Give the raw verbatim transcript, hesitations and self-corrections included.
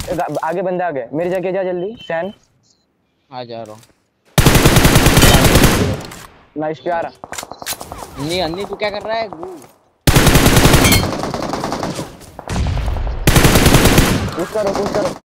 आगे बंदा आ गया, मेरी जगह जा जल्दी सैन। आ जा रहा हूँ। नाइस प्यारा। अन्नी अन्नी तू क्या कर रहा है गू? पुश करो पुश करो।